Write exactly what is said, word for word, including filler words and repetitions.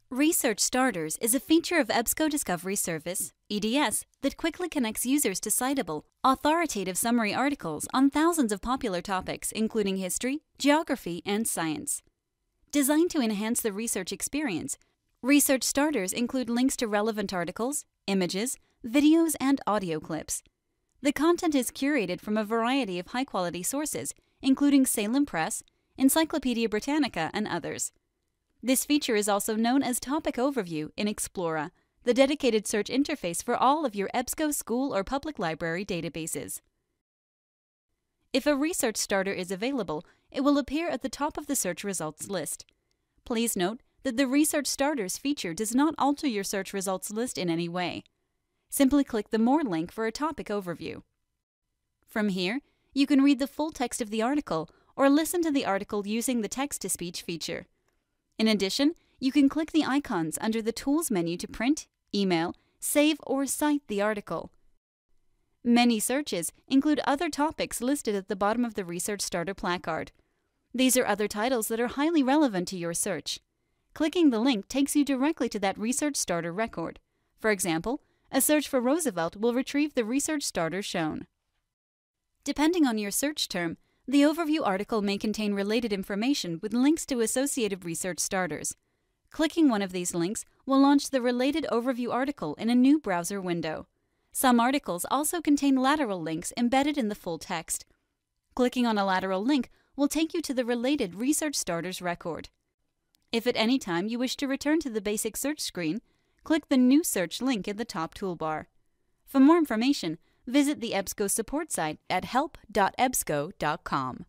Research Starters is a feature of EBSCO Discovery Service, E D S, that quickly connects users to citable, authoritative summary articles on thousands of popular topics, including history, geography, and science. Designed to enhance the research experience, Research Starters include links to relevant articles, images, videos, and audio clips. The content is curated from a variety of high-quality sources, including Salem Press, Encyclopedia Britannica, and others. This feature is also known as Topic Overview in Explora, the dedicated search interface for all of your EBSCO school or public library databases. If a research starter is available, it will appear at the top of the search results list. Please note that the Research Starters feature does not alter your search results list in any way. Simply click the More link for a topic overview. From here, you can read the full text of the article or listen to the article using the text-to-speech feature. In addition, you can click the icons under the Tools menu to print, email, save, or cite the article. Many searches include other topics listed at the bottom of the Research Starter placard. These are other titles that are highly relevant to your search. Clicking the link takes you directly to that Research Starter record. For example, a search for Roosevelt will retrieve the Research Starter shown. Depending on your search term, the overview article may contain related information with links to associated research starters. Clicking one of these links will launch the related overview article in a new browser window. Some articles also contain lateral links embedded in the full text. Clicking on a lateral link will take you to the related Research Starters record. If at any time you wish to return to the basic search screen, click the New Search link in the top toolbar. For more information, visit the EBSCO support site at help dot ebsco dot com.